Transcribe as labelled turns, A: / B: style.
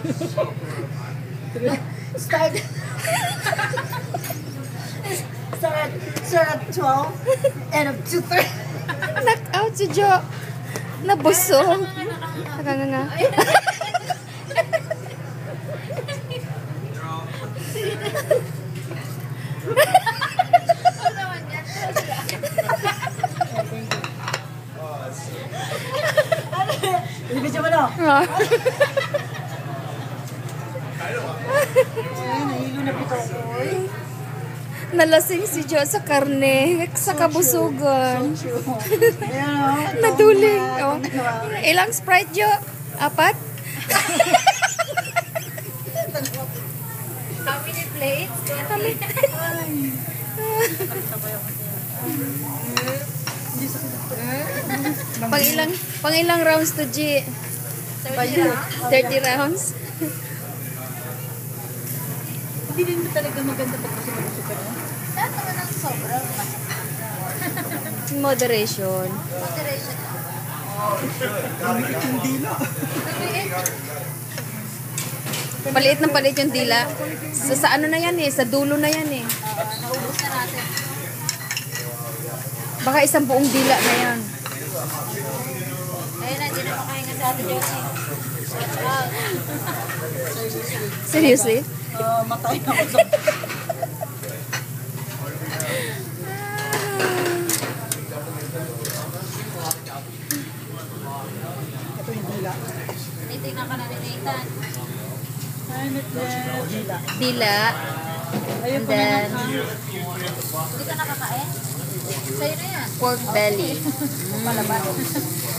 A: Start. Start at 12. End of 2:30.
B: Knock out si Jo. Nabusog. Nakanganga.
A: Ibig mo na. Nahilo na pito ko.
B: Nalasing si Jo sa karne, sa kabusugan.
A: Ayan,
B: Naduling. Oh. Ilang Sprite, Jo? 4?
C: How many plates?
B: Pang ilang rounds to G? 30 rounds?
A: Hindi din ba talaga maganda pag kasi mag-super na?
C: Lahat naman ang sobra.
B: Moderation.
C: Moderation.
A: Yung dila.
B: Paliit ng paliit yung dila. Sa ano na yan eh, sa dulo na yan eh.
C: Naubos na natin.
B: Baka isang buong dila na yan.
C: Ayun na, hindi na makahinga sa atin, Josie. Watch out.
B: Seriously?
A: Matay ako sa... Ito yung dila.
C: Titignan ka na ni Nathan.
A: Dila.
B: Dila.
A: Ayun
B: And
A: po na
B: then,
C: Hindi ka nakakain? Sa'yo na yan.
B: pork belly.
A: palaban.